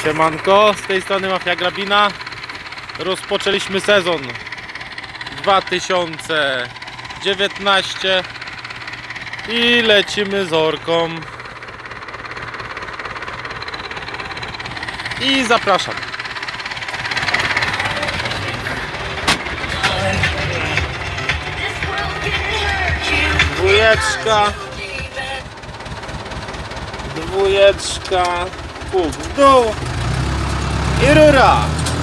Siemanko, z tej strony Mafia Grabina. Rozpoczęliśmy sezon 2019 i lecimy z orką. I zapraszam. Dwójeczka, puk w dół i rura.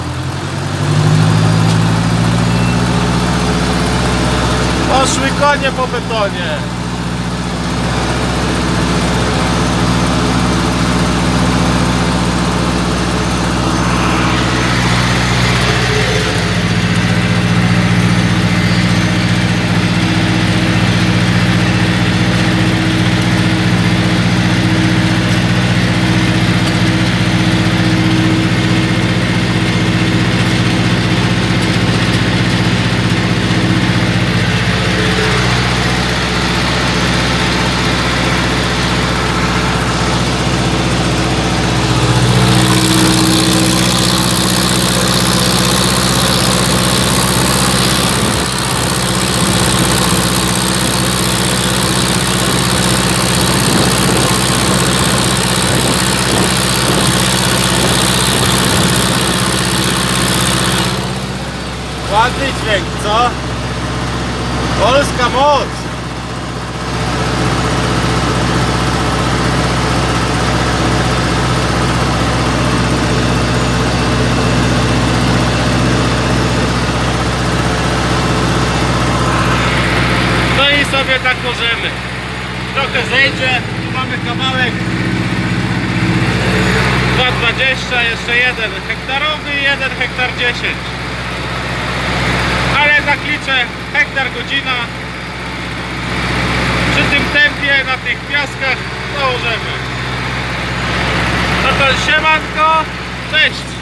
Poszły konie po betonie. Ładny dźwięk, co? Polska moc! No i sobie tak możemy. Trochę zejdzie, tu mamy kawałek 2,20, jeszcze 1 hektarowy i 1 hektar 10. Ale tak liczę, hektar godzina. Przy tym tempie, na tych piaskach założymy. No to siemanko, cześć!